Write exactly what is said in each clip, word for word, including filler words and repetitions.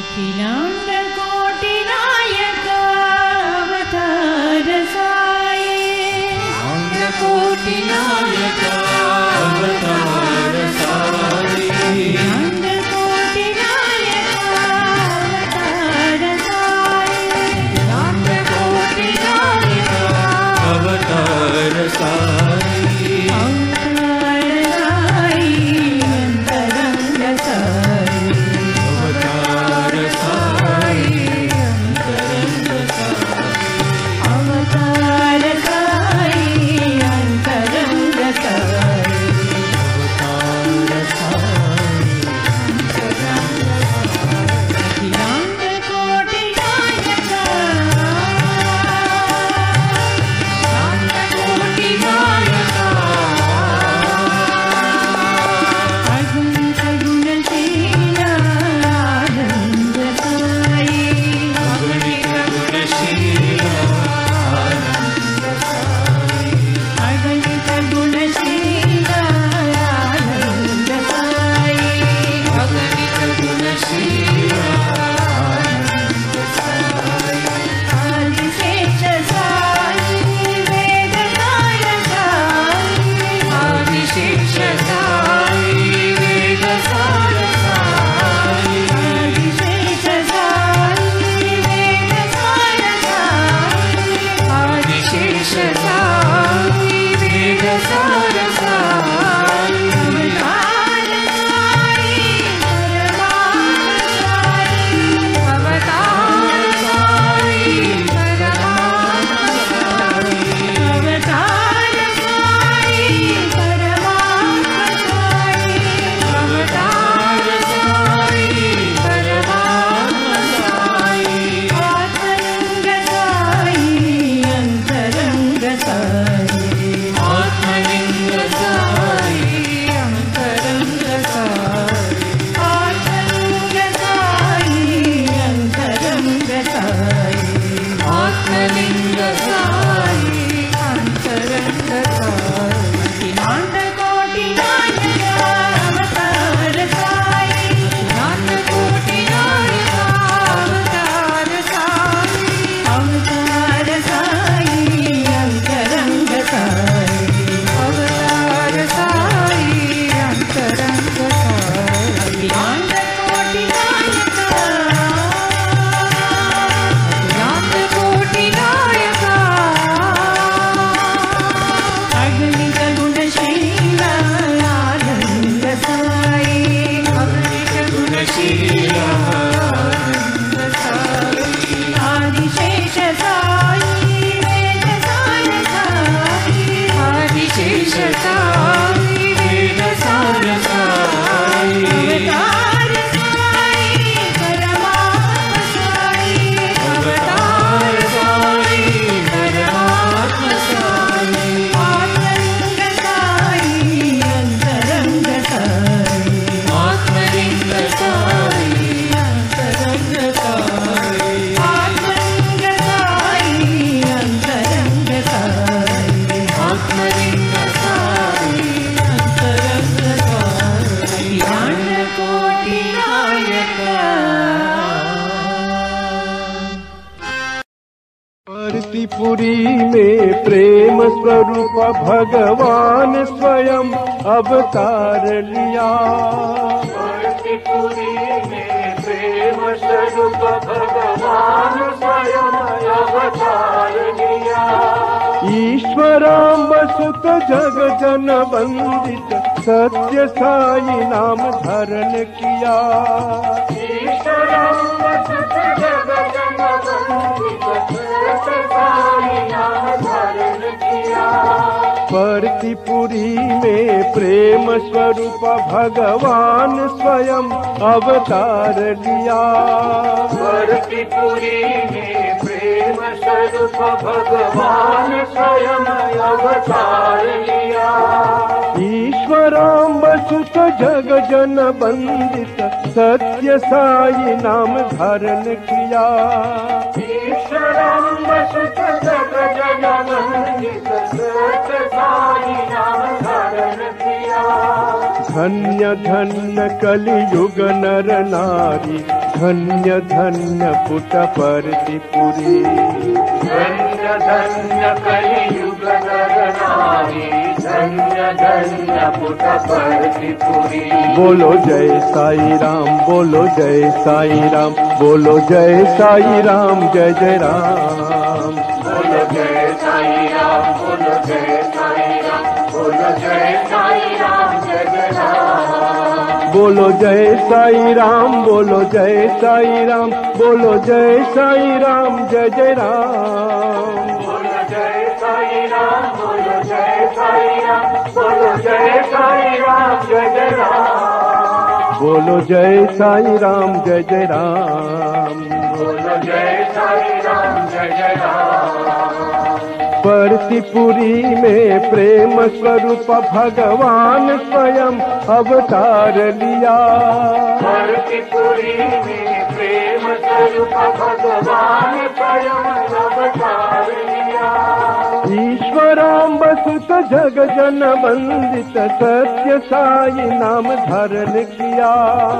अखिलांड कोटि नायक अवतार साई अखिलांड कोटि नायक अवतार साई अखिलांड कोटि नायक अवतार साई अखिलांड कोटि नायक अवतार साई अवतार साई अंतरंग साई अवतार साई अंतरंग साई अवतार साई अंतरंग साई अवतार साई अंतरंग साई अखिलांड कोटि नायक अखिलांड कोटि नायक अगणित गुणशील आनंद साई अगणित गुणशील आनंद साई अगणित गुणशील आनंद साई अगणित गुणशील आनंद साई आदिशेष साई वेद सार साई आदिशेष साई वेद सार साई आदिशेष साई वेद सार साई आदिशेष साई वेद सार साई अवतार साई परमात्मा साई अवतार साई परमात्मा साई अवतार साई परमात्मा साई अवतार साई आत्मलिंग साई अंतरंग साई आत्मलिंग साई अंतरंग साई आत्मलिंग साई अंतरंग साई अखिलांड कोटि नायक अवतार साई अखिलांड कोटि नायक अवतार साई अवतार साई अंतरंग साई अवतार साई अंतरंग साई अखिलांड कोटि नायक अखिलांड कोटि नायक अगणित गुणशील आनंद साई अगणित गुणशील आनंद साई आदिशेष साई वेद सार साई आदिशेष साई वेद सार साई अवतार साई परमात्मा साई अवतार साई परमात्मा साई आत्मलिंग साई अंतरंग साई आत्मलिंग साई अंतरंग साई आत्मलिंग साई अंतरंग साई आत्मलिंग साई अंतरंग साई अखिलांड कोटि नायक परतिपुरी में प्रेम स्वरूप भगवान स्वयं अवतार लिया। परतिपुरी में प्रेम स्वरूप भगवान स्वयं अवतार लिया। ईश्वराम्ब सुत जग जन वंदित सत्य साई नाम धारण किया। ईश्वराम्ब सुत जग जन वंदित सत्य साई नाम धारण किया। परतिपुरी में प्रेम स्वरूप भगवान स्वयं अवतार लिया। परतिपुरी में प्रेम स्वरूप भगवान स्वयं अवतार लिया। ईश्वराम्ब सुत जग जन वंदित सत्य साई नाम धारण किया। ईश्वराम्ब सुत जग जन वंदित सत्य साई नाम धारण किया। धन्य धन्य कलियुग नर नारी धन्य धन्य पुटपर्तिपुरी। धन्य धन्य कलियुग नर नारी, धन्य धन्य पुटपर्तिपुरी। बोलो जय साई राम, बोलो जय साई राम, बोलो जय साई राम, जय जय राम। बोलो जय साई राम, बोलो जय साई राम, बोलो जय साई राम, जय जय राम। बोलो जय साई राम, बोलो जय साई राम, बोलो जय साई राम, जय जय राम। बोलो जय साई राम, बोलो जय साई राम, बोलो जय साई राम, जय जय राम। बोलो जय साई राम, जय जय राम। बोलो जय साई राम, जय जय राम। पर्तिपुरी में प्रेम स्वरूप भगवान स्वयं अवतार लिया। पर्तिपुरी में प्रेम स्वरूप भगवान स्वयं अवतार लिया। ईश्वराम बसुत जग जन वंदित सत्य साई नाम धारण किया।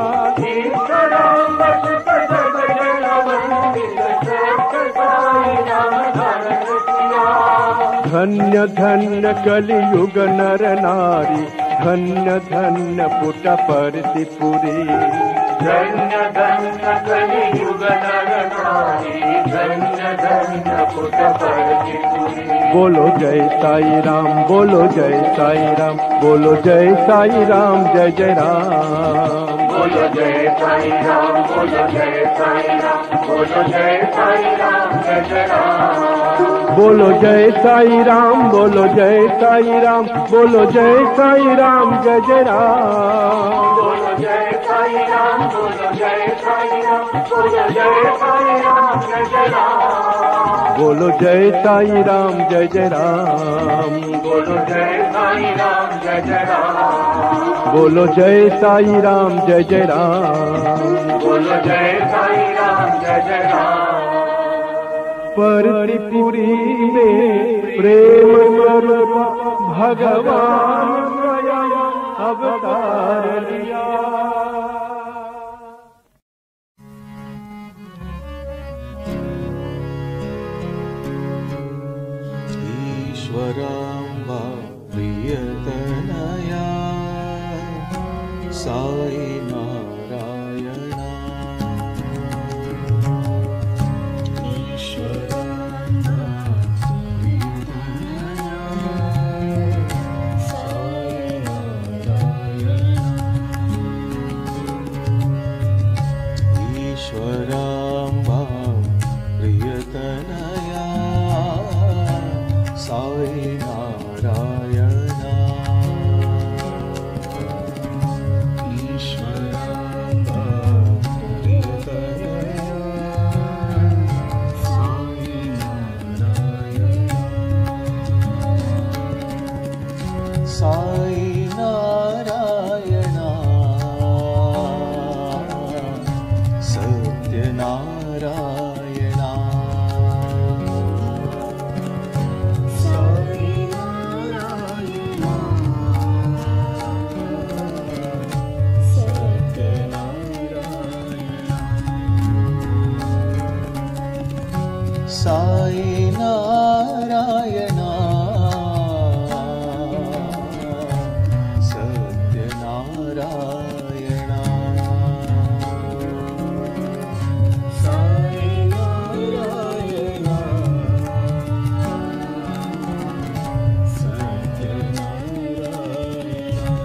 ईश्वराम बसुत जग जन वंदित सत्य साई नाम धारण किया। धन्य धन्य कलियुग नर नारी, धन्य धन्य पुटपर्तिपुरी। धन्य धन्य कलियुग नर नारी, धन्य धन्य पुटपर्तिपुरी। बोलो जय साई राम, बोलो जय साई राम, बोलो जय साई राम, जय जय राम। बोलो जय साई राम, बोलो जय साई राम, बोलो जय साई राम, जय जय राम। बोलो जय साई राम, बोलो जय साई राम, बोलो जय साई राम, जय जय राम। बोलो जय साई राम, बोलो जय साई राम, बोलो जय साई राम, जय जय राम। बोलो जय साई राम, जय जय राम। बोलो जय साई राम, जय जय राम। बोलो जय साई राम, जय जय राम। बोलो जय साई राम, जय जय राम। पर्तिपुरी में प्रेम स्वरूप भगवान स्वयं अवतार लिया। ईश्वराम्बा प्रियतनया साई नारायणा। ईश्वराम्बा प्रियतनया साई नारायणा। ईश्वराम्बा प्रियतनया साई नारायणा। ईश्वराम्बा प्रियतनया साई नारायणा। साई नारायणा सत्यनारायणा। साई नारायणा सत्यनारायणा। साई नारायणा सत्यनारायणा।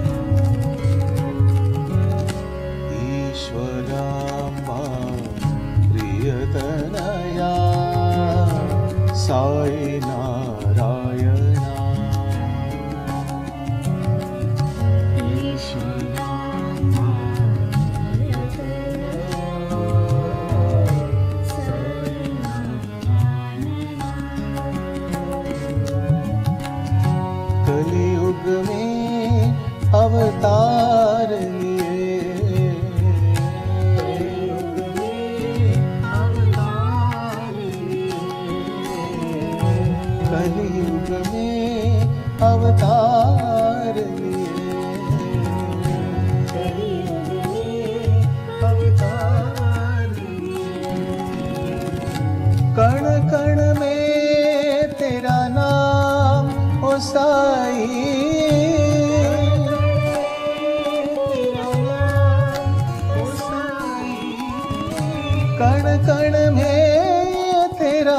ईश्वराम्बा प्रियतनया साई नारायणा। ईश्वराम्बा प्रियतनया साई नारायणा। कलियुग में अवतार लिए, कलियुग में अवतार लिए। साई। कण कण में तेरा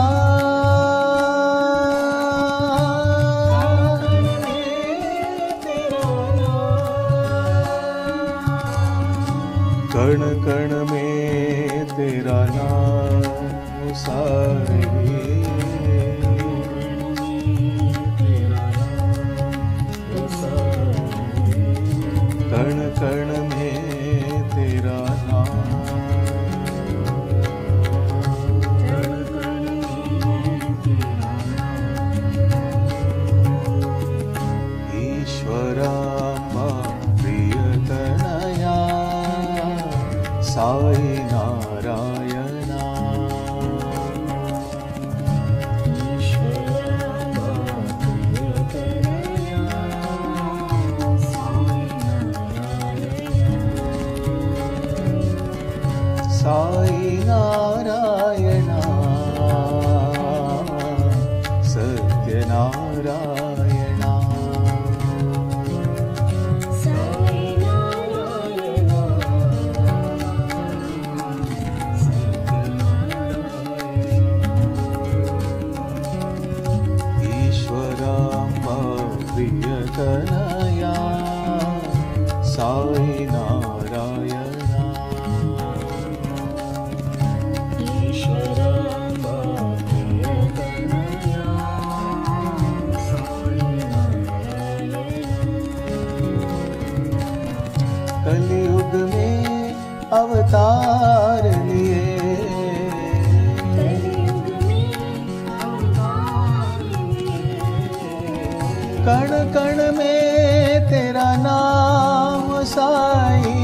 कण कण में तेरा नाम साई। कण कण में तेरा नाम। ईश्वराम्बा प्रियतनया साई नारायणा। साई नारायणा सत्यनारायणा। ईश्वराम्बा प्रियतनया साई नारायणा। कलयुग में अवतार लिए कण कण में तेरा नाम साई।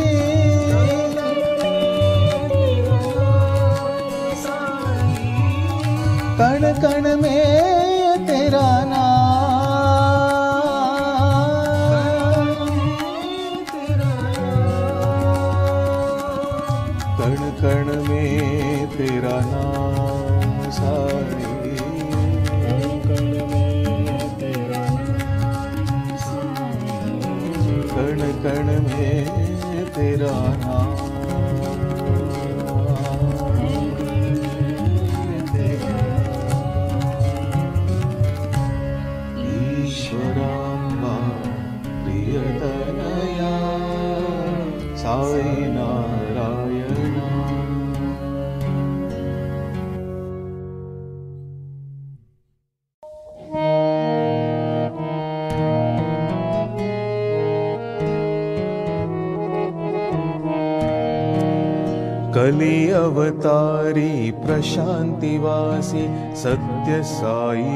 कण कण में तेरा कण कण में तेरा नाम साई। कण कण में तेरा नाम। ईश्वराम्बा प्रियतनया साई नारायणा। कलि अवतारी प्रशांतिवासी सत्य साई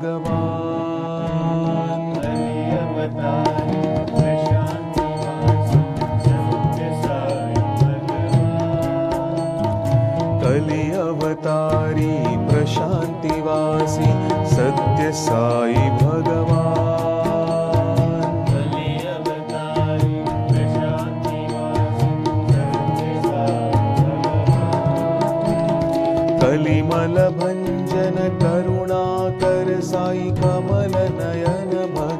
भगवान। कलि अवतारी प्रशांतिवासी सत्य साई भगवान। कलि अवतारी प्रशांतिवासी सत्य साई भगवान। कलिमल भंजन करुणाकर साई कमल नयन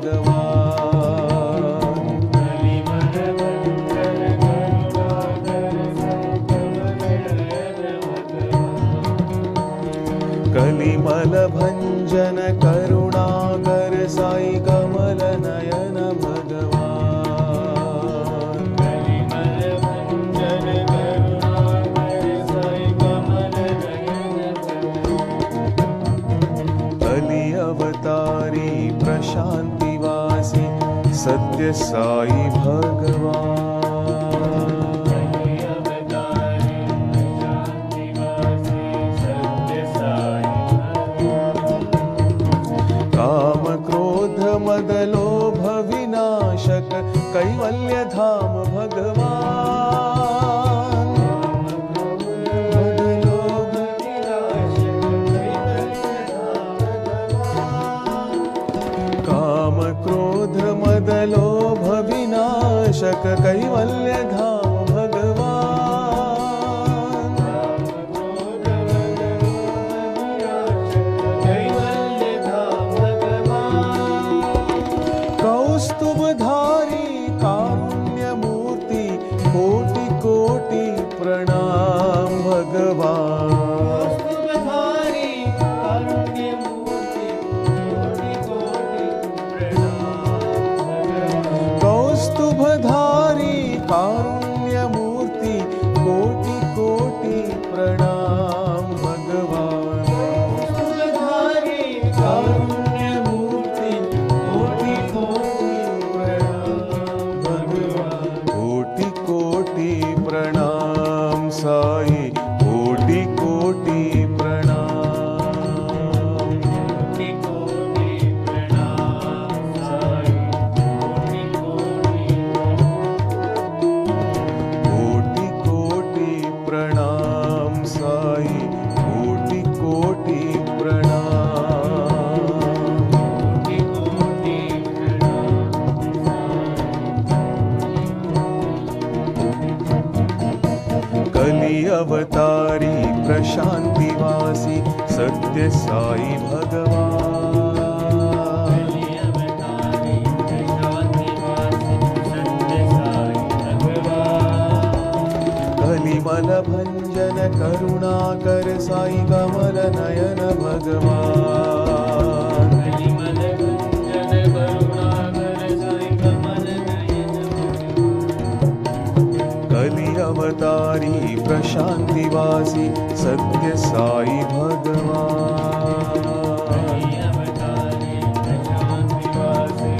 भगवान। कलिमल भंजन करुणाकर साई कमल नयन भगवान। कलिमल भंजन करुणाकर साई कमल नयन भगवान। अवतारी प्रशांतिवासी सत्य साई भगवान। काम क्रोध मद लोभ विनाशक कैवल्य धाम भगवान। क्रोध मद लोभ विनाशक कैवल्य धाम भगवान। कैवल्य धाम भगवान। कारुण्यमूर्ति कोटि कोटि प्रणाम भगवान। कौस्तुभधारी कारुण्यमूर्ति कोटि कोटि प्रणाम भगवान। कोटि कोटि प्रणाम साई कोटि कोटि प्रणाम। कोटि कोटि प्रणाम साई कोटि कोटि कोटि कोटि प्रणाम साई कोटि कोटि प्रणाम। कोटि कोटि प्रणाम। कलि अवतारी प्रशांतिवासी सत्य साई भगवान। कलि अवतारी प्रशांतिवासी सत्य साई भगवान। कलिमल भंजन करुणाकर साई कमल नयन भगवान। कलिमल भंजन करुणाकर साई कमल नयन भगवान। कलि अवतारी प्रशांतिवासी सत्य साई भगवान। कलि अवतारी प्रशांतिवासी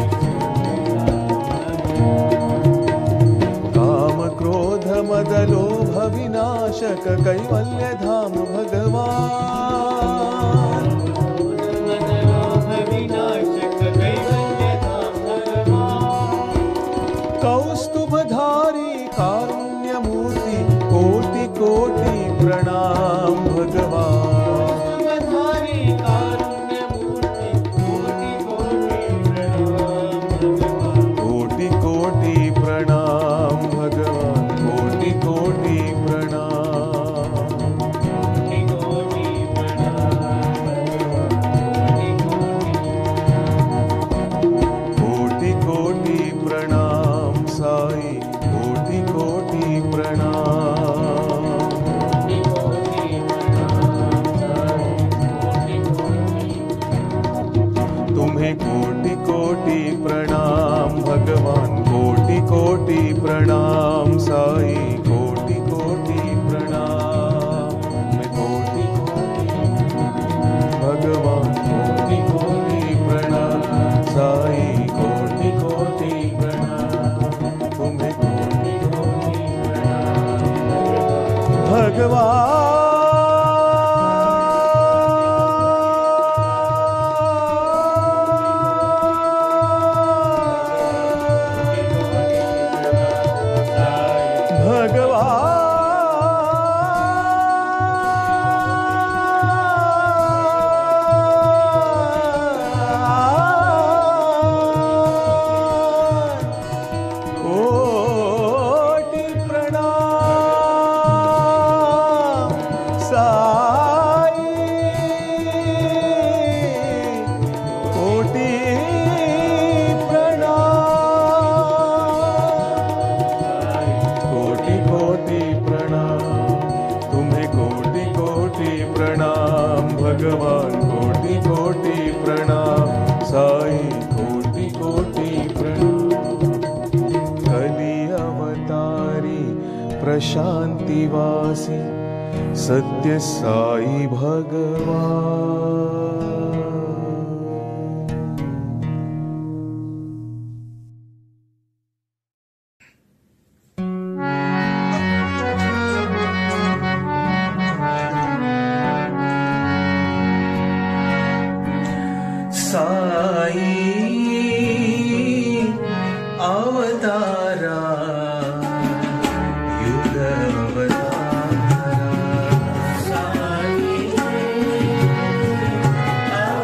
काम क्रोध मद लोभ विनाशक कैवल्य धाम भगवान। मनोलोभ विनाशक कैवल्य धाम भगवान। कौस्तुभधारी कारुण्यमूर्ति कोटि कोटि प्रणाम भगवान। कौस्तुभधारी कारुण्यमूर्ति कोटि कोटि प्रणाम भगवान। कोटि कोटि प्रणाम भगवान कोटि कोटि प्रणाम। कोटि कोटि प्रणाम भगवान। कोटि कोटि कोटि कोटि प्रणाम साई कोटि कोटि प्रणाम। कोटि प्रणाम साई कोटि कोटि। तुम्हें कोटि कोटि प्रणाम भगवान कोटि कोटि प्रणाम साई कोटि कोटि प्रणाम। तुम्हें कोटि कोटि भगवान कोटि कोटि प्रणाम साई कोटि कोटि प्रणाम। तुम्हें कोटि कोटि प्रणाम भगवान। कोटि प्रणाम साई कोटि प्रणाम। कोटि कोटि प्रणाम तुम्हें कोटि कोटि प्रणाम भगवान कोटि कोटि प्रणाम साई कोटि कोटि प्रणाम। कलि अवतारी प्रशांतिवासी सत्य साई भगवान। साई अवतारा युग अवतारा। साई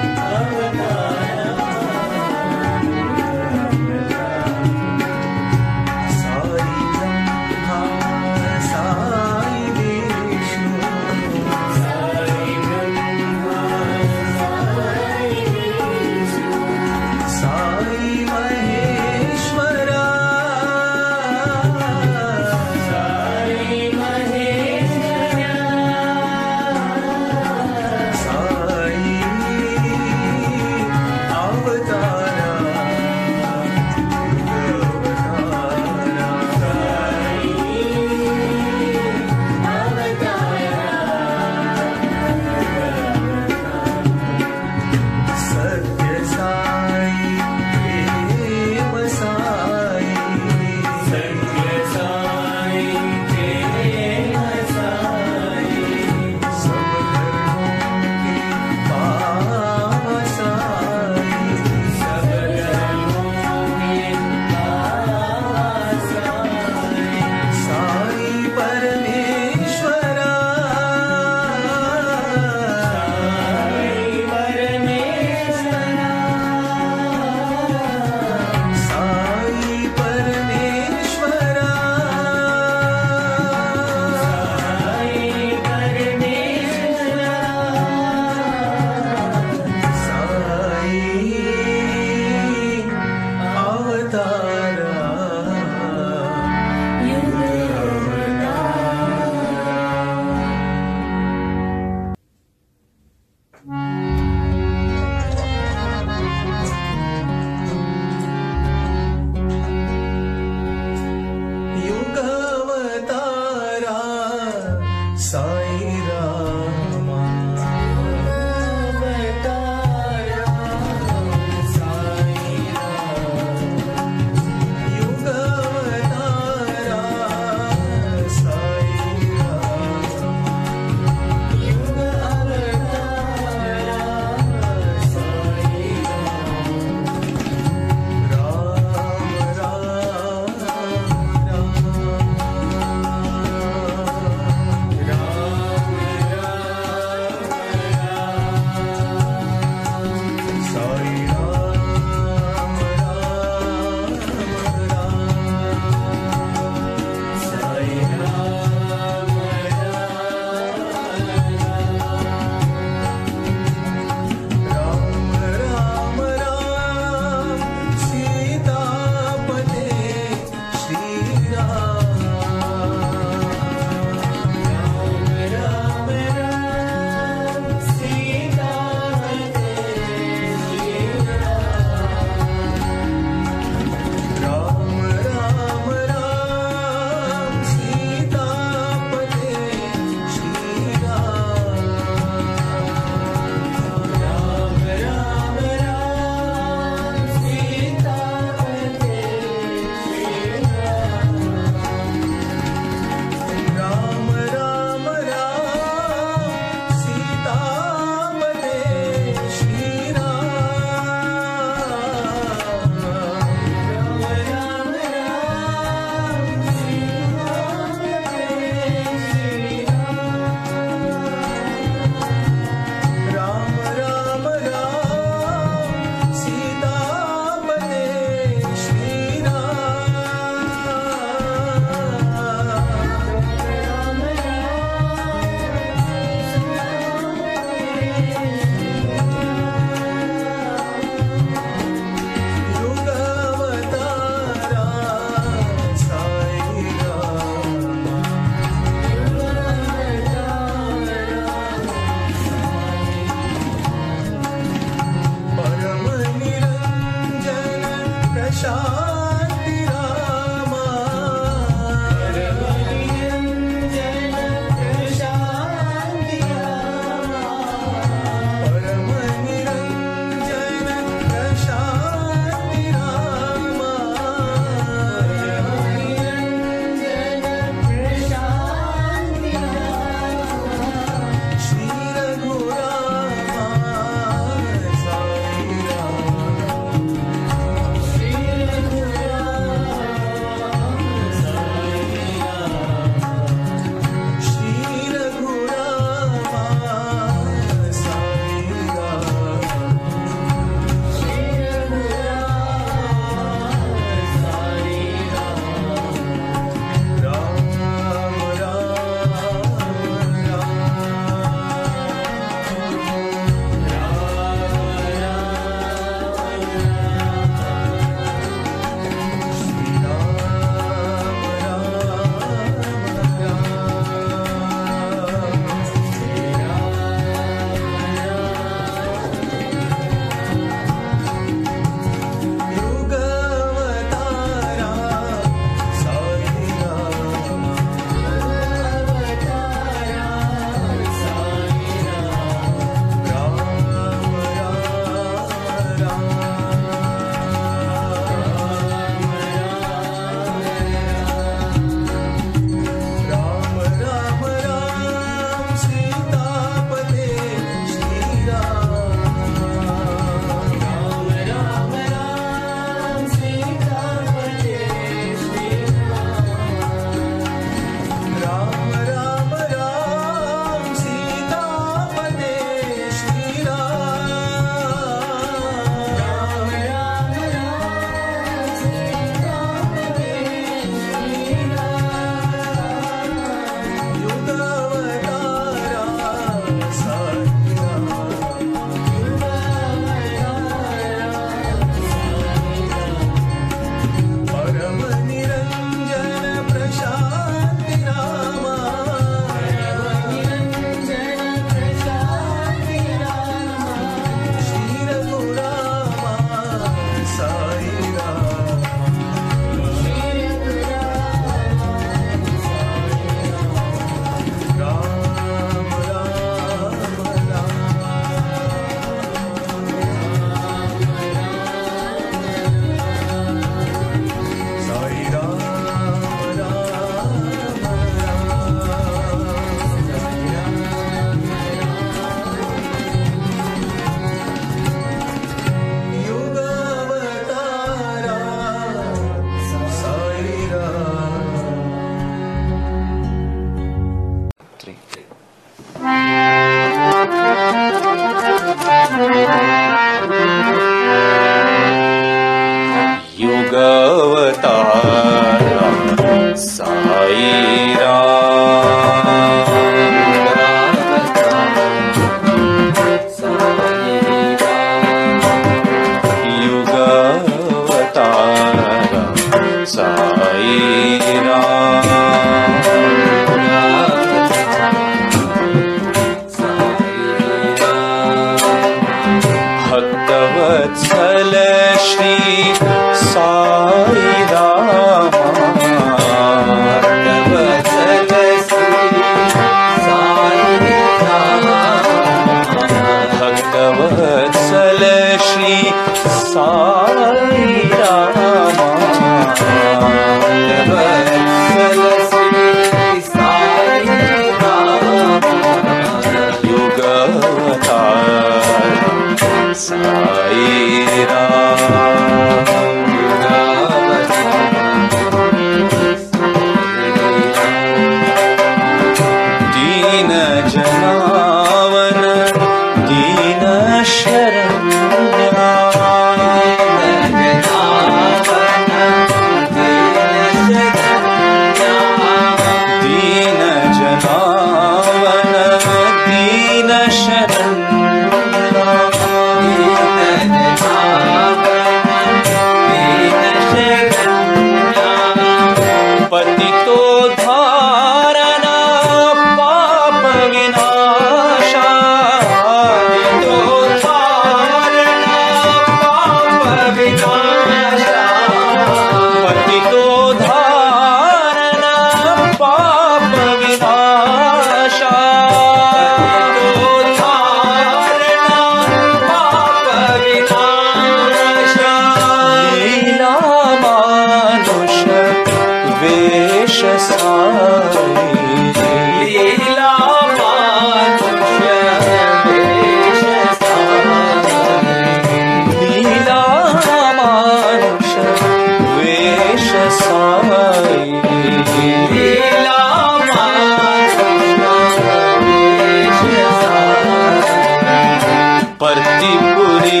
पर्तिपुरी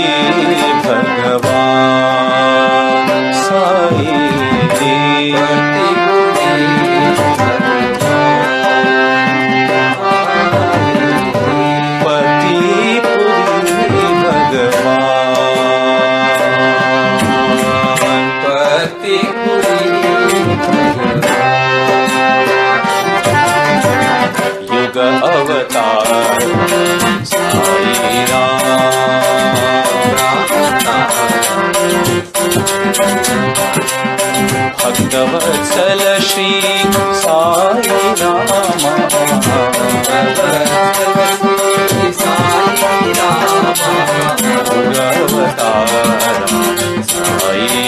भगवान साई अवतार साई भक्तवत्सल श्री साई राम अवतार साई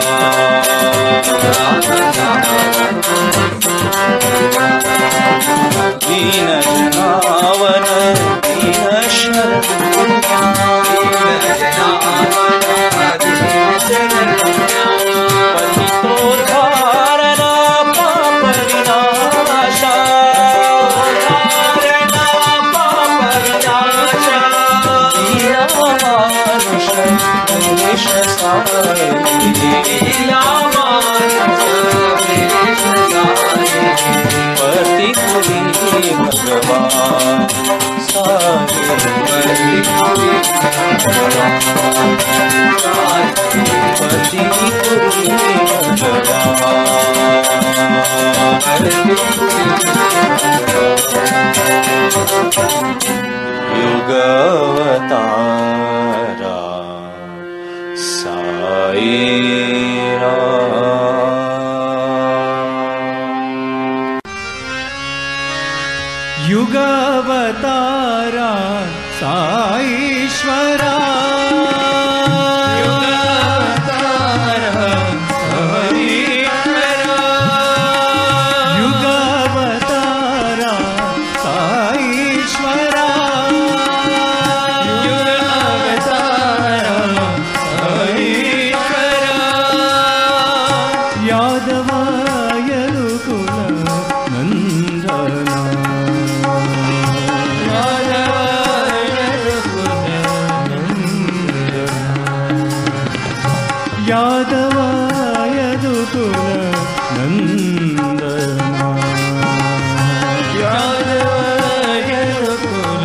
दीन जनावन दीन शरण पतितोद्धारण पाप विनाशा पाप विनाशा लीला मानुष वेश साई लीला मानुष वेश साई पर्तिपुरी भगवान साई पर्तिपुरी युगावतारा साई युगावतारा साईश्वरा युगावतारा साईश्वरा युगावतारा साईश्वरा युगावतारा साईश्वरा यादव यदुकुल नंदना यादव यदुकुल नंदना यादव यदुकुल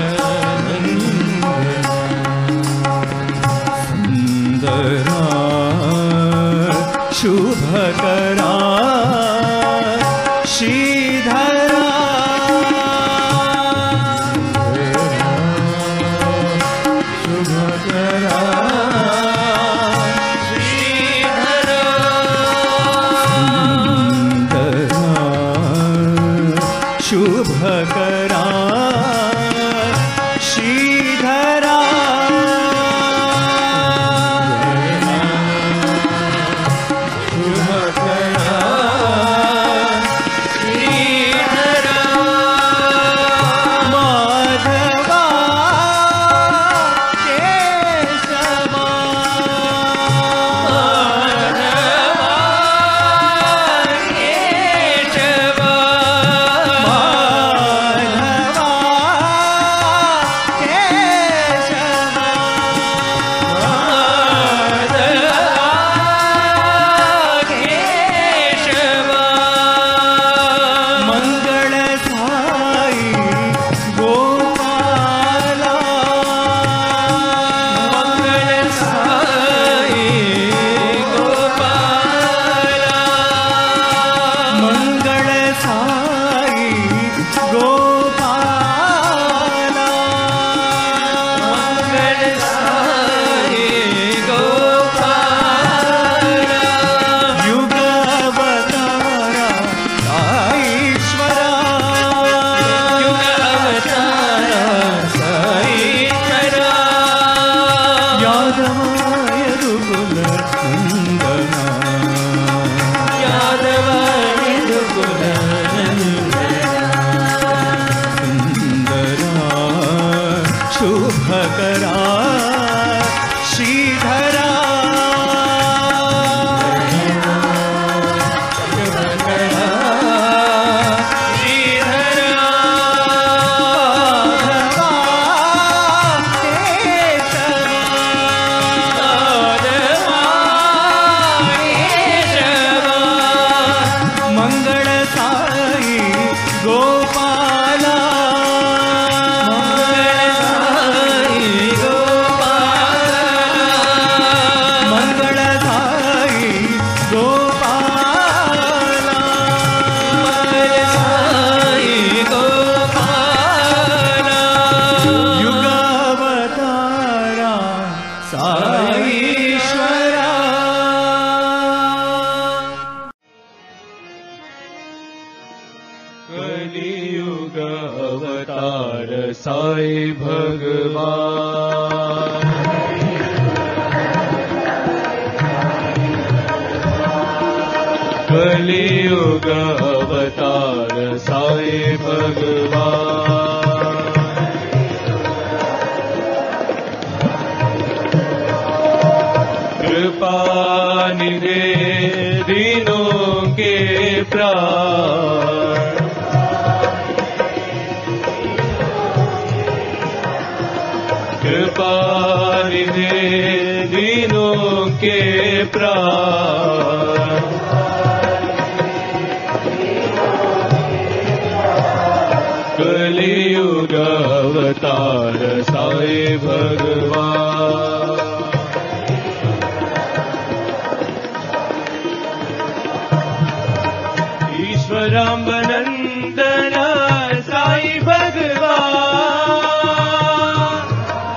नंदना शुभकरा श्रीधरा शुभकरा शुभकरा श्रीधरा शुभकरा श्रीधरा माधवा केशवा शुभकरा श्रीधरा शुभकरा श्रीधरा केशवा अवतार साई भगवान। कलियुग अवतार साई भगवान। कृपा निधे दीनों के प्राण। कृपा निधे दीनों के प्राण। कलियुग अवतार साई भगवान। ईश्वराम्बनंदन साई भगवान।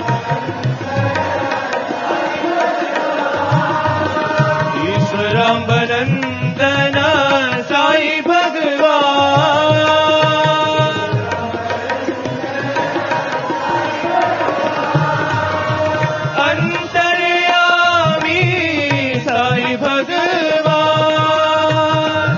ईश्वराम्बनंदन साई भगवान। अंतर्यामी साई भगवान।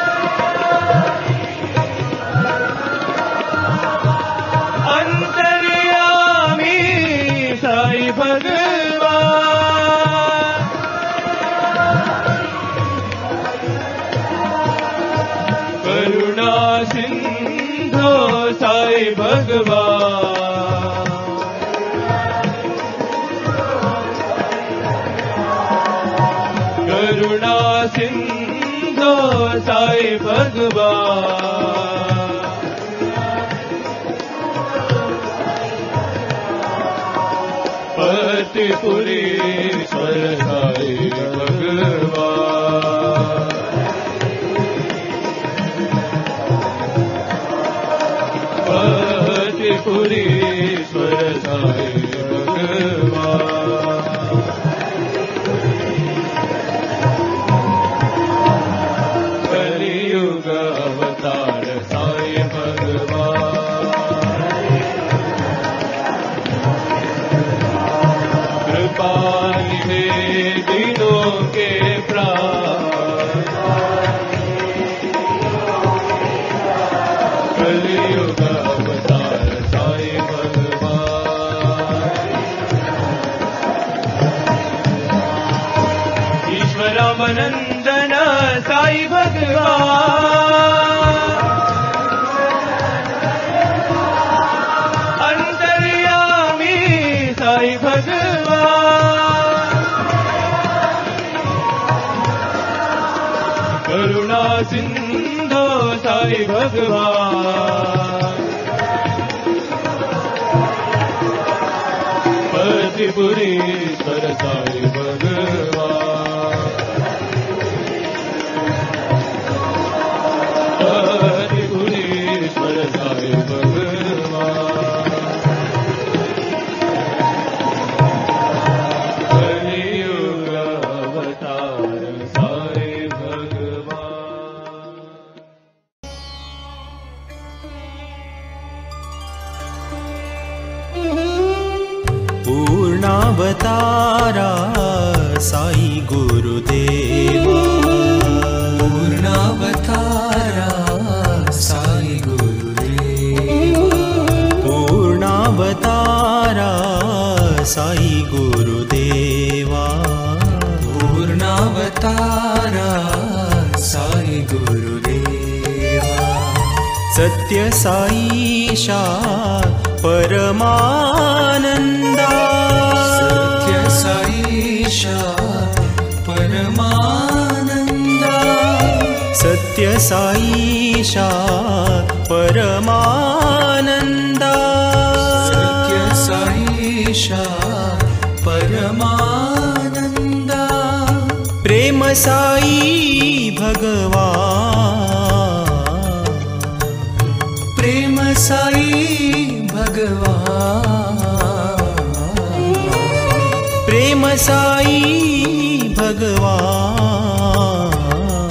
अंतर्यामी साई भगवान। करुणा सिंधु साई भगवान। करुणा सिंधु साई भगवान। पतिपुरीश्वर साई भगवान। पतिपुरीश्वर साई भगवान। कलियुग अवतार साई भगवान। कृपा निधे दीनों के प्राण। कलियुग अवतार साई भगवान। ईश्वराम्बनंदन साई भगवान। अंतर्यामी साई भगवान। करुणा सिंधु साई भगवान। पतिपुरीश्वर साई भगवान। पतिपुरीश्वर साई भगवान। कलियुग अवतार साई भगवान। पूर्णावतारा साई गुरुदेवा। पूर्णावतारा साई गुरुदेवा। पूर्णावतारा साई गुरुदेवा। पूर्णावतारा साई गुरुदेवा। सत्य साईशा परमानंदा। सत्य साईशा परमानंदा। सत्य साईशा परमानंदा। सत्य साईशा परमानंदा। प्रेम साई भगवान। प्रेम साई भगवान। प्रेम साई भगवान।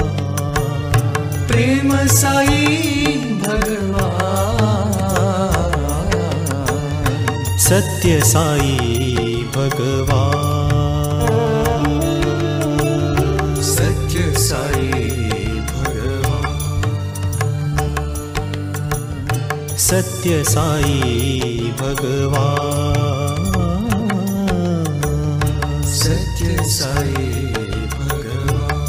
प्रेम साई भगवान। सत्य साई भगवान, सत्य साई भगवान, सत्य साई भगवान, सत्य साई भगवान,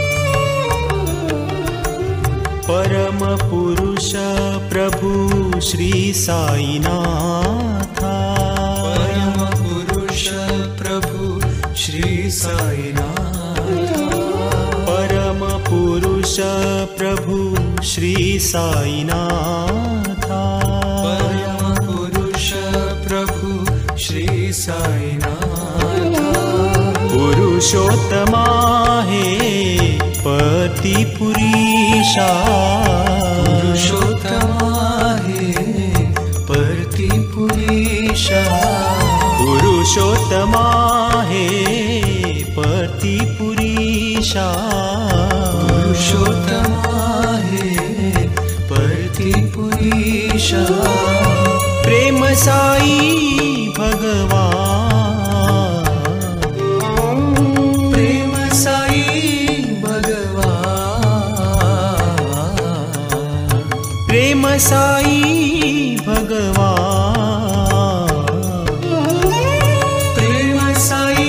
परम पुरुष प्रभु श्री साईनाथ, परम पुरुष प्रभु श्री साईनाथ, परम पुरुष प्रभु श्री साईनाथ, परम पुरुष प्रभु श्री साईनाथ, पुरुषोत्तमा हे पति पुरीशा, पुरुषोत्तमा हे परति पुरीशा, पुरुषोत्तमा हे पति पुरीशा, पुरुषोत्तमा हे परति पुरीशा, प्रेम साई भगवान, प्रेम साई भगवान, प्रेम साई भगवान, प्रेम साई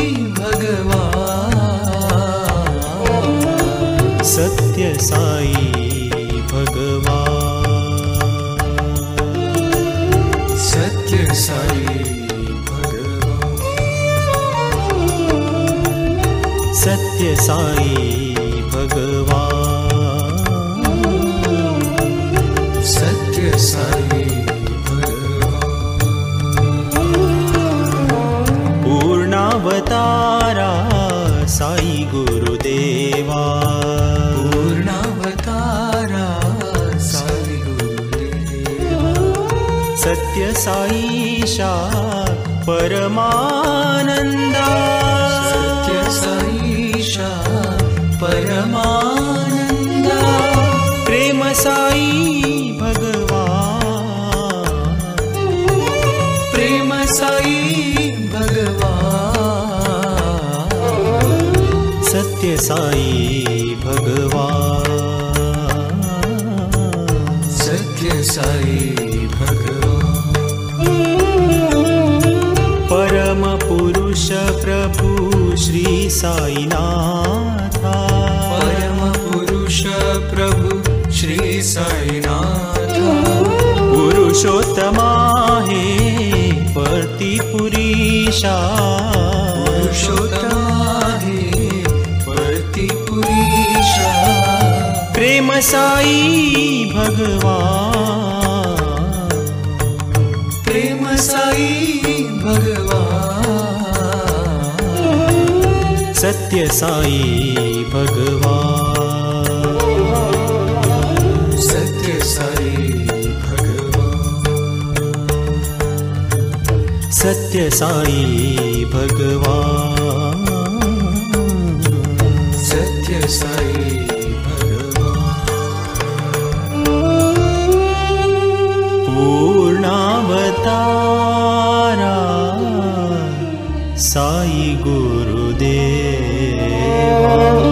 भगवान, सत्य साई भगवान, सत्य साई भगवान, सत्य साई भगवान, सत्य साई भगवान, पूर्णावतारा साई गुरुदेवा, पूर्णावतारा साई गुरुदेवा, सत्य साईशा परमानंदा, सत्य साईशा परमानंदा, प्रेम साई भगवान, प्रेम साई भगवान, सत्य साई भगवान, सत्य साई भगवान, परम पुरुष प्रभु श्री साईनाथ, परम पुरुष प्रभु श्री साईनाथ, पुरुषोत्तमा हे पति पुरीशा, पुरुषोत्तमा हे परति पुरीशा, प्रेम साई भगवान, प्रेम साई भगवान, सत्य साई भगवान, सत्य साई भगवान, सत्य साई भगवान, सत्य साई भगवान, पूर्णावतारा साई गुरुदेवा,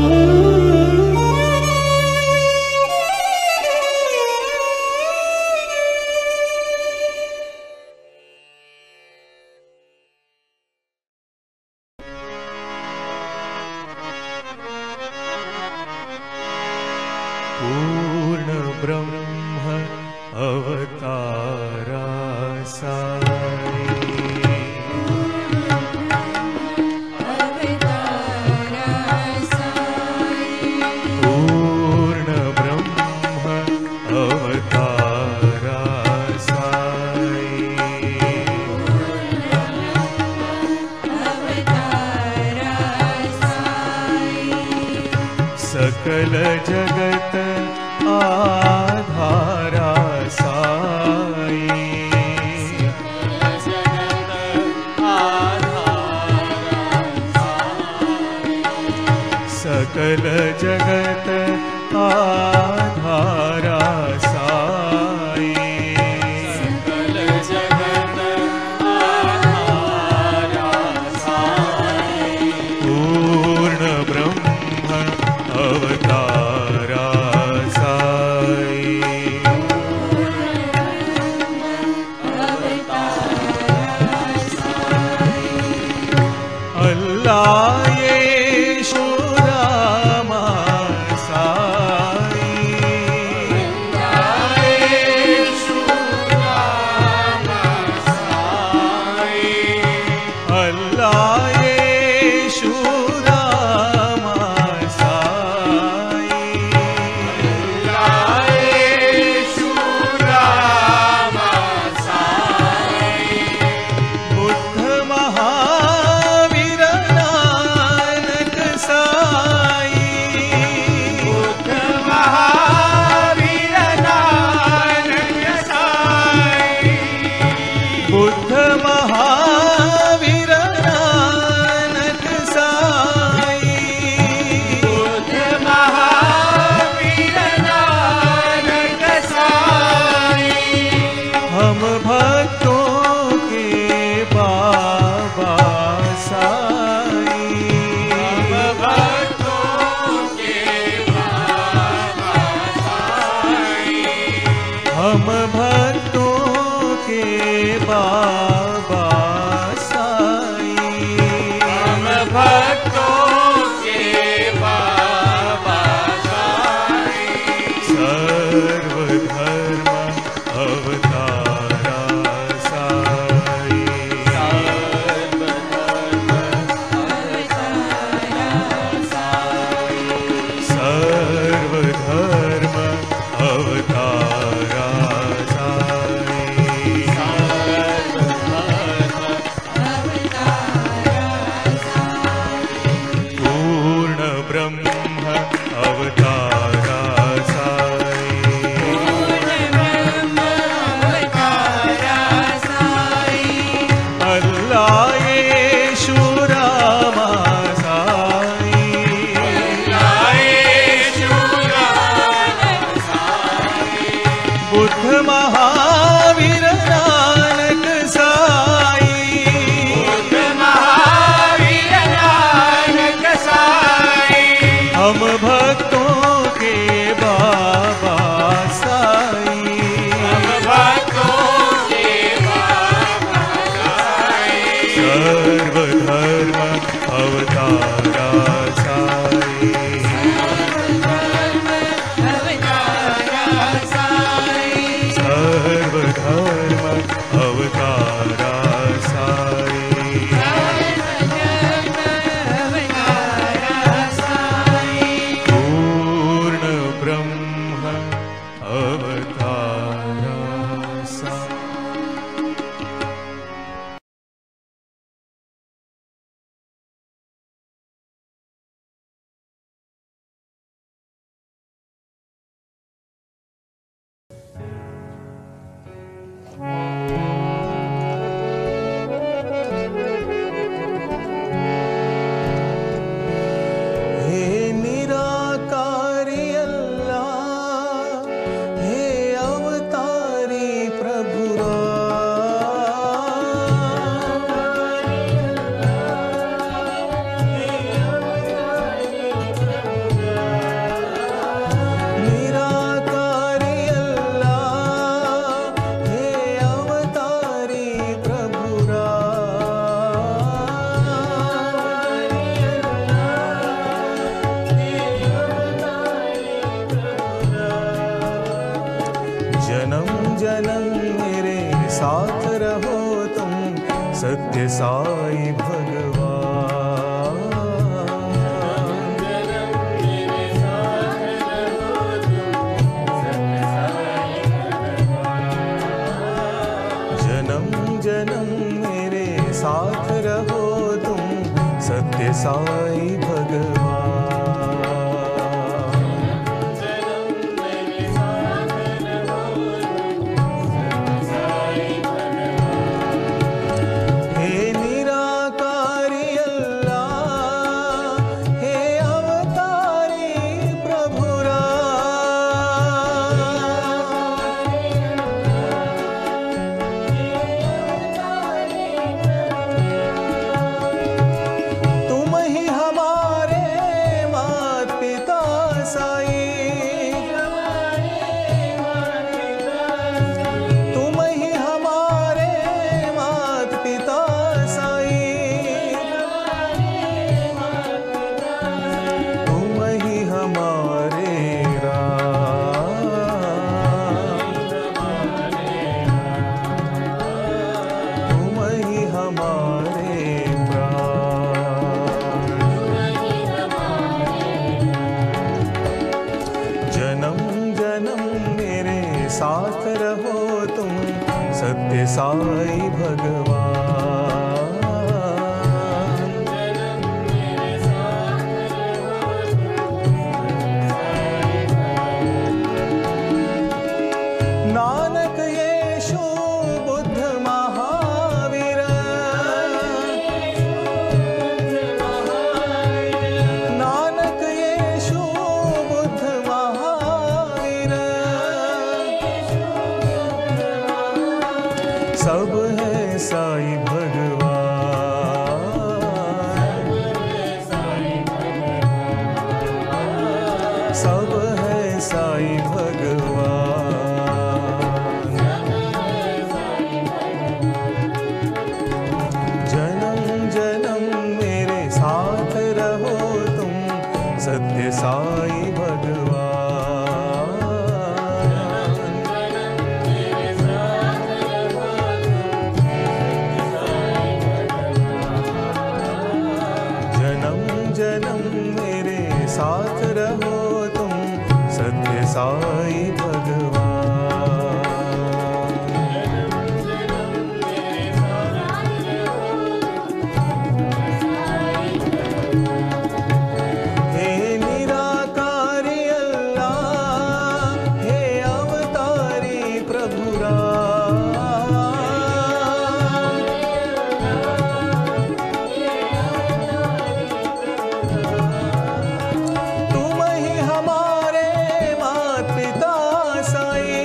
पूर्ण ब्रह्म अवतारा साई, पूर्ण ब्रह्म अवतारा साई, सकल जगत आधारा साई, सकल जगत आधारा साई, सकल जगत सत्य साई भगवान। जन्म जन्म मेरे साथ रहो तुम, सत्य साई भगवान। साई भगवान। नानक येशु बुद्ध महावीर, नानक येशु बुद्ध महावीर, सब है साई भगवान, सब है साई भगवान। जन्म जन्म मेरे साथ रहो तुम, सत्य साई भगवान। जन्म जन्म मेरे साथ रहो तुम, सत्य साई भगवान। हे निराकारी अल्लाह, हे अवतारी प्रभु राम, तुम ही हमारे माता पिता साई,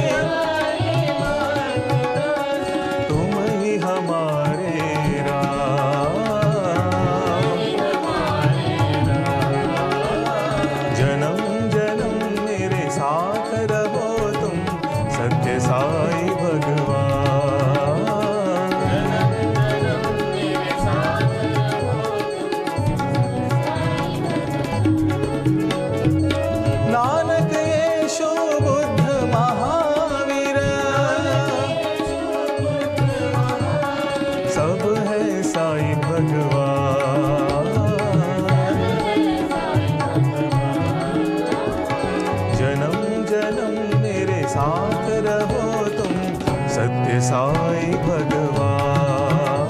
तुम ही हमारे राम। जन्म जन्म मेरे साथ रहो तुम, सत्य साई भगवान। नानक येशु बुद्ध महावीर, सब है साई भगवान। जन्म जन्म मेरे साथ रहो तुम, सत्य साई भगवान।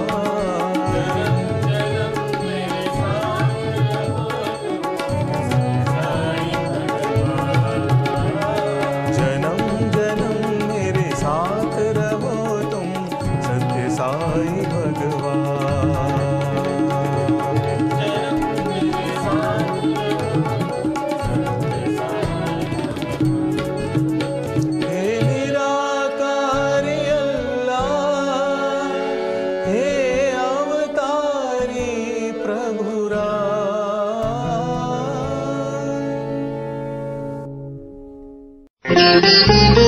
जन्म जन्म मेरे साथ रहो तुम, सत्य साई भगवान। हे निराकारी अल्लाह, हे अवतारी प्रभु राम।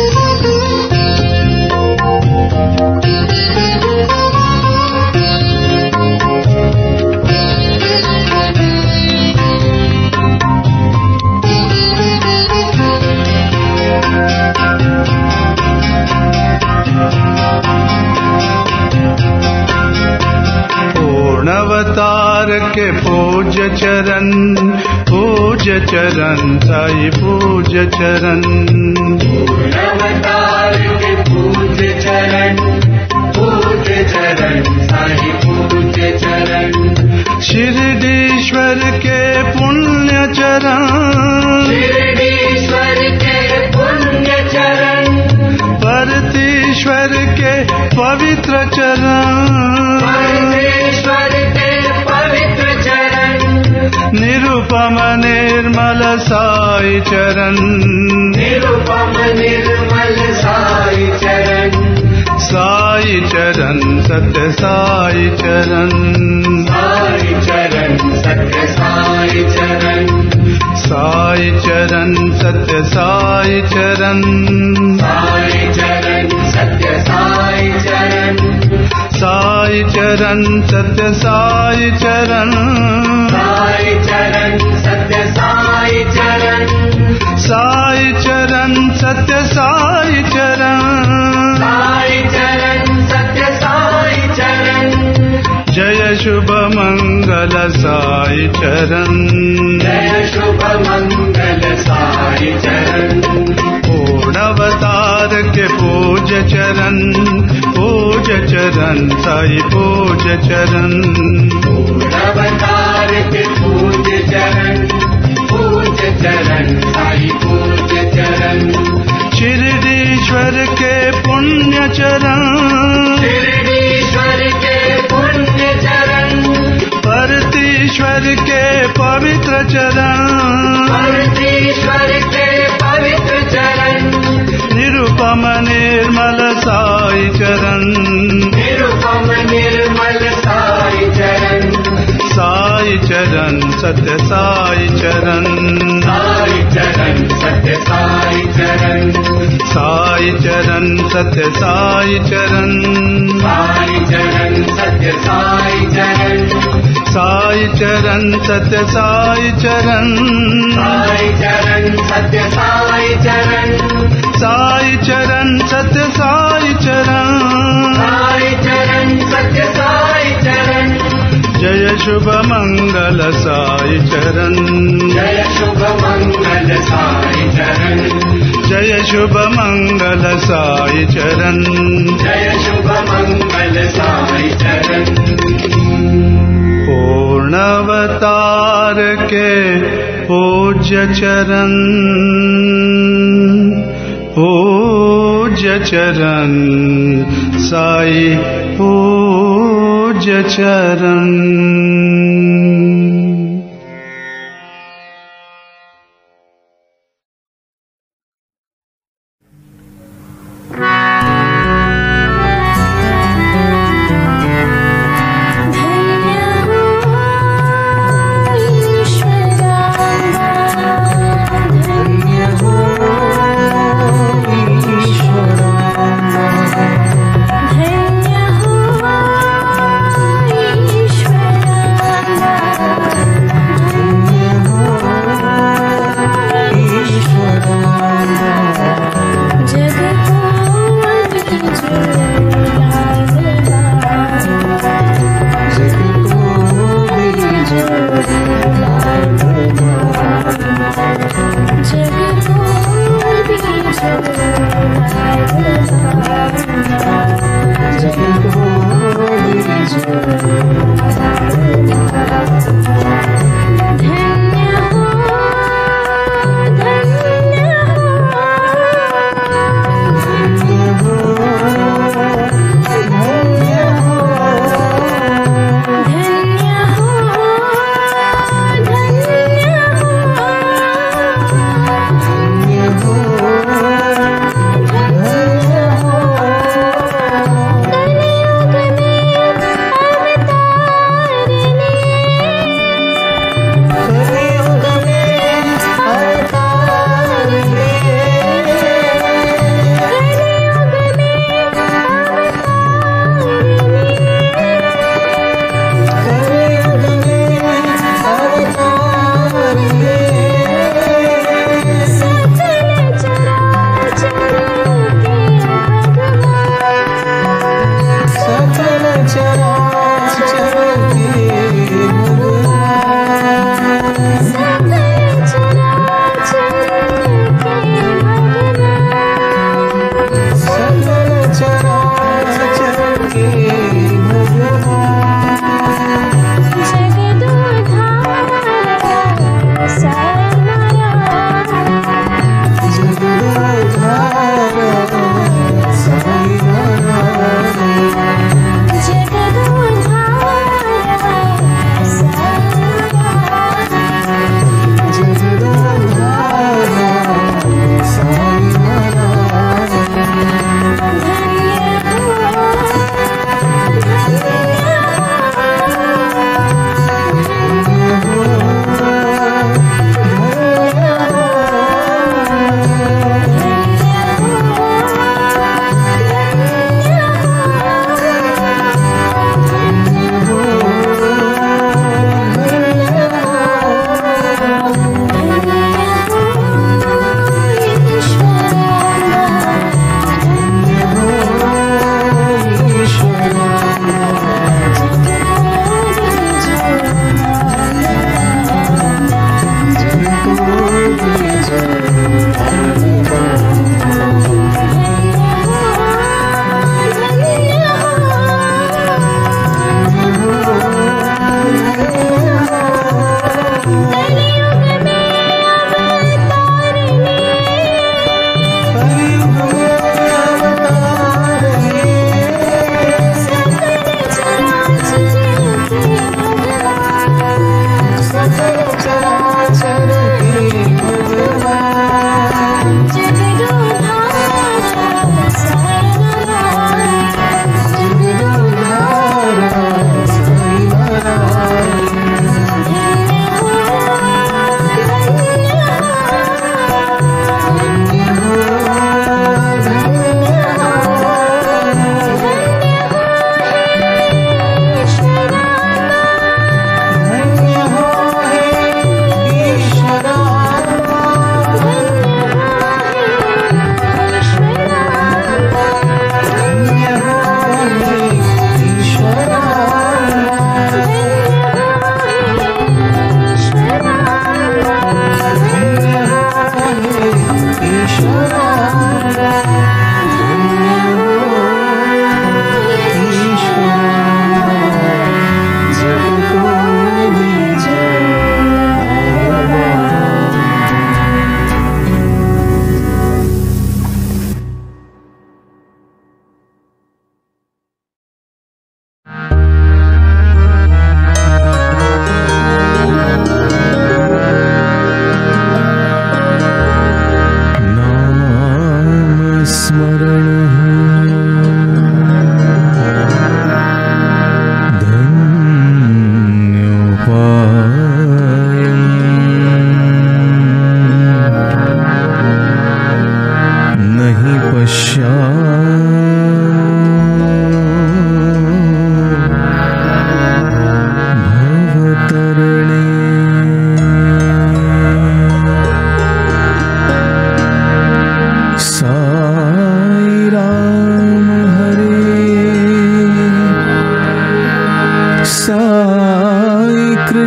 पूर्णावतार के पूज्य चरण, पूज्य चरण साई पूज्य चरण। पूर्णावतार के पूज्य चरण, पूज्य चरण साई पूज्य चरण। शिरडीश्वर के पुण्य चरण, शिरडीश्वर के पुण्य चरण। परतीश्वर के पवित्र चरण, परमेश्वर के पवित्र चरण। निरुपम निर्मल साई चरण, निरुपम निर्मल साई चरण। साई चरण सत्य साई चरण, साई चरण सत्य साई चरण। साई चरण सत्य साई चरण, साई चरण सत्य साई चरण। साई चरण सत्य साई चरण, साई चरण सत्य साई चरण। साई चरण सत्य साई चरण। साई चरण सत्य साई चरण। जय शुभ मंगल साई चरण, जय शुभ मंगल साई चरण। पूर्णावतार के पूज्य चरण, पूज्य चरण साई पूज्य चरण अवतार के पूज्य चरण पूज्य चरण साई पूज्य चरण शिरडीश्वर के पुण्य चरण शिरडीश्वर के पुण्य चरण परतीश्वर के पवित्र चरण परतीश्वर के पवित्र चरण निरुपम निर्मल साई चरण निरुपम निर्मल साई चरण साई चरण सत्य साई चरण साई चरण सत्य साई चरण साई चरण सत्य साई चरण साई चरण सत्य साई चरण साई चरण सत्य साई चरण साई चरण सत्य साई चरण साई चरण सत्य साई चरण साई चरण सत्य साई चरण जय शुभ मंगल साई चरण जय शुभ मंगल साई चरण जय शुभ मंगल साई चरण जय शुभ मंगल साई चरण पूर्णावतार के पूज्य चरण पूज्य चरण साई पूज्य चरण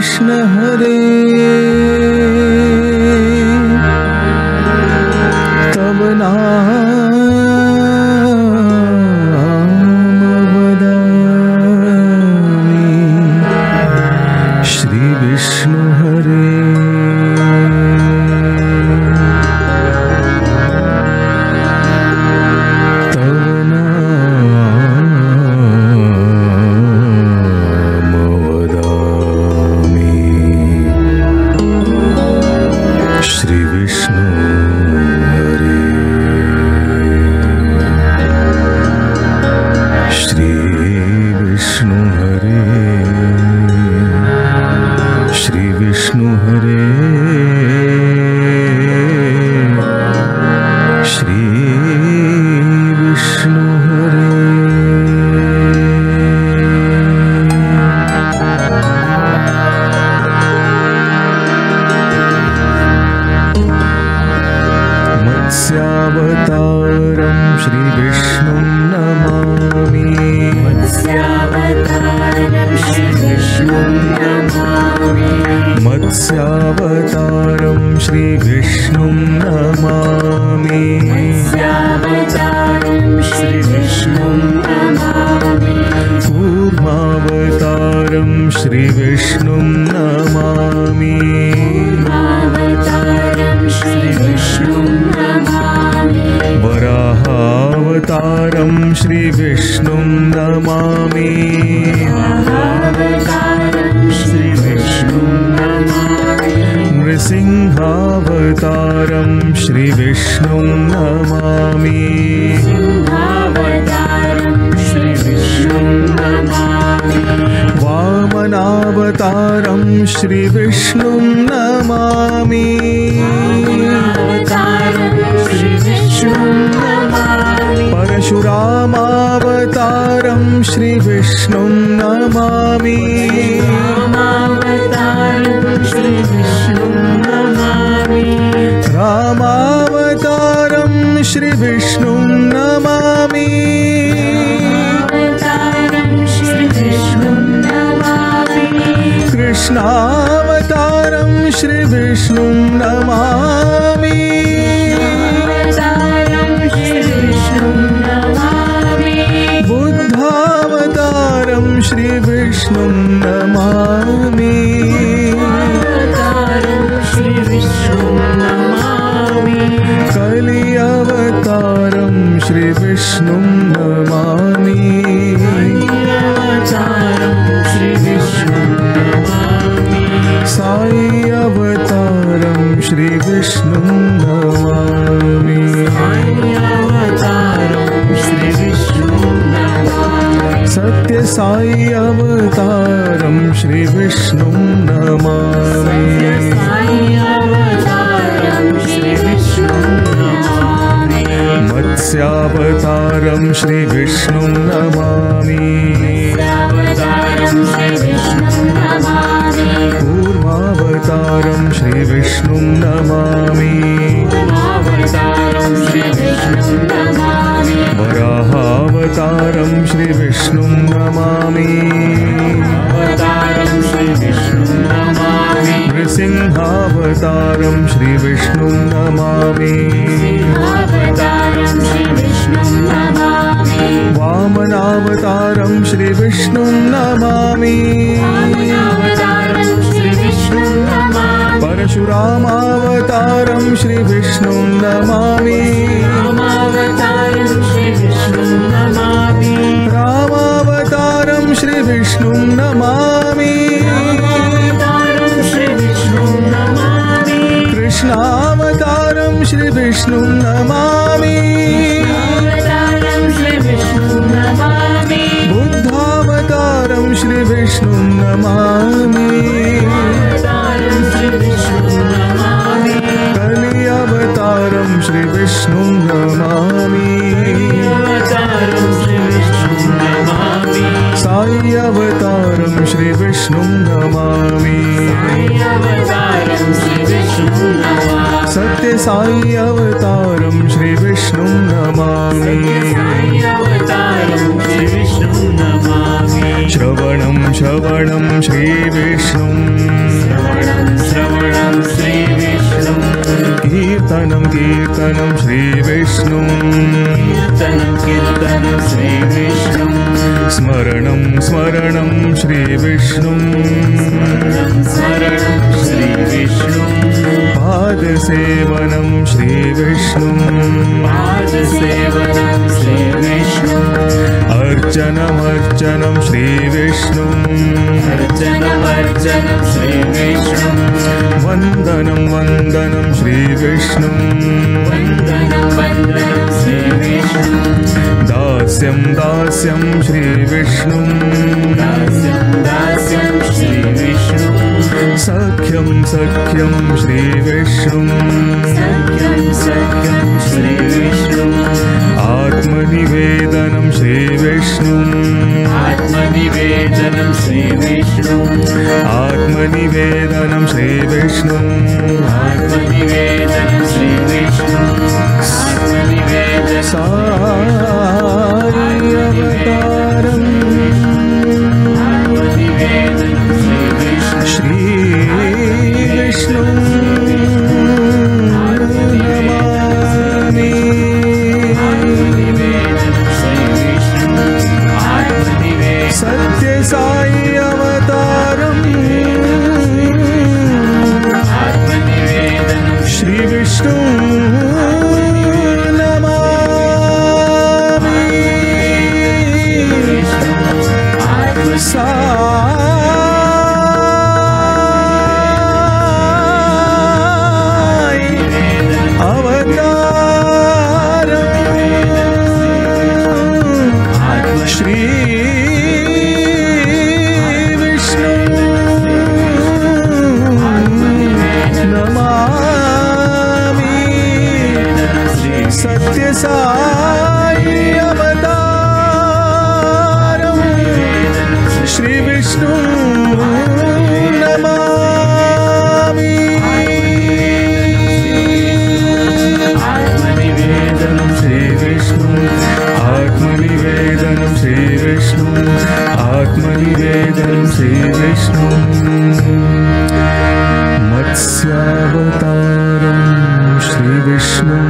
कृष्ण हरे तब नाम वदामि श्री विष्णु हरे मत्स्यावतारं श्री विष्णुं नमामि मत्स्यावतारं श्री विष्णुं नमामि कूर्मावतारं श्री विष्णुं नमामि कूर्मावतारं श्री विष्णुं नमामि वराहावतारं श्री विष्णुं नमामि वराहावतारं श्री विष्णुं नमामि नृसिंहावतारं श्री विष्णुं नमामि नृसिंहावतारं श्री विष्णुं नमामि वामनावतारं श्री विष्णुं नमामि वामनावतारं श्री विष्णुं नमामि परशुरामावतारं श्री विष्णुं नमामि रामावतारं श्री विष्णुं नमामि रामावतारं श्री विष्णुं नमामि रामावतारं श्री विष्णुं नमामि कृष्णावतारं श्री विष्णुं नमामि बुद्धावतारं श्री विष्णुं नमामि श्री विष्णुं नमामि कलि अवतारं श्री विष्णुं नमामि श्री विष्णुं नमामि साई अवतारं श्री विष्णुं नमामि श्री विष्णुं नमामि सत्य साई अवतारं श्री विष्णुं नमामि मत्स्यावतारं श्री विष्णुं नमामि कूर्मावतारं श्री विष्णुं नमामि वराहावतारं श्री विष्णुं नमामि नृसिंहावतारं श्री विष्णुं नमामि वामनावतारं श्री विष्णुं नमामि परशुरामावतारं श्री विष्णुं नमामि रामावतारं श्री विष्णुं नमामि कृष्णावतारं श्री विष्णुं नमामि बुद्धावतारं श्री विष्णुं नमामि कलि अवतारं श्री विष्णुं नमामि साई अवतारं श्री विष्णुं नमामि सत्य साई अवतारं श्री विष्णुं नमामि श्रवणं श्रवणं श्रीविष्णुं श्रवणं श्रीविष्णुं कीर्तनं कीर्तनं श्रीविष्णुं कीर्तनं कीर्तनं श्रीविष्णुं स्मरणं स्मरणं श्रीविष्णुं स्मरणं श्रीविष्णुं पादसेवनं श्रीविष्णुं पादसेवनं श्रीविष्णुं अर्चनमर्चनं श्रीविष्णुं अर्चनमर्चनं श्रीविष्णुं वन्दनं वन्दनं श्रीविष्णुं वन्दनं वन्दनं श्रीविष्णुं दास्यं दास्यं श्रीविष्णुं दास्यं दास्यं श्रीविष्णुं सख्यं सख्यं श्रीविष्णुं सख्यं सख्यं श्रीविष्णुं आत्मनिवेदनं श्रीविष्णुं आत्मनिवेदनं श्रीविष्णुं आत्मनिवेदनं श्रीविष्णुं आत्मनिवेदनं श्रीविष्णुं आत्मनिवेदनं साई अवतारम् आत्मनिवेदनं श्रीविष्णुं श्रीविष्णुं नमामि सत्य साई अवतारम् श्रीविष्णुं नमामि साई अवतारम् श्री सत्य साई अवतारम् श्रीविष्णुं नमामि आत्मनिवेदनं श्रीविष्णुं आत्मनिवेदनं श्रीविष्णुं आत्मनिवेदनं श्रीविष्णुं मत्स्यावतारं श्रीविष्णुं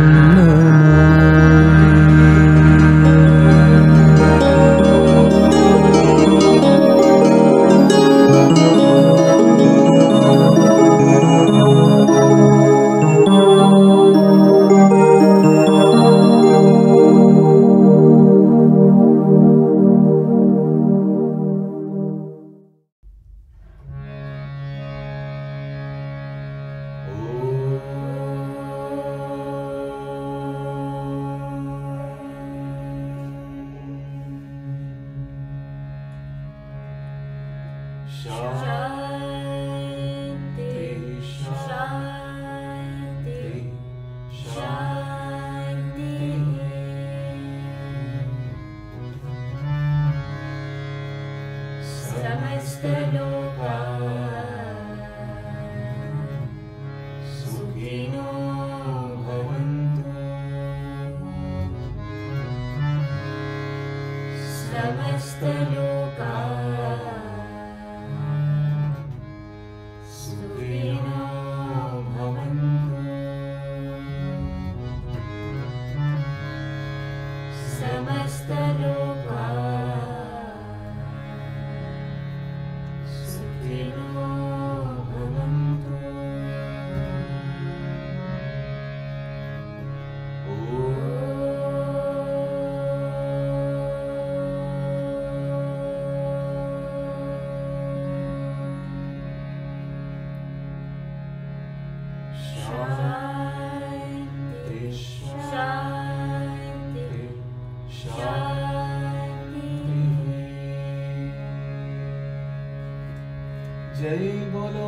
जय बोलो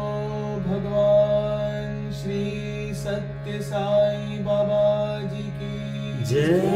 भगवान श्री सत्य साई बाबा जी की जय।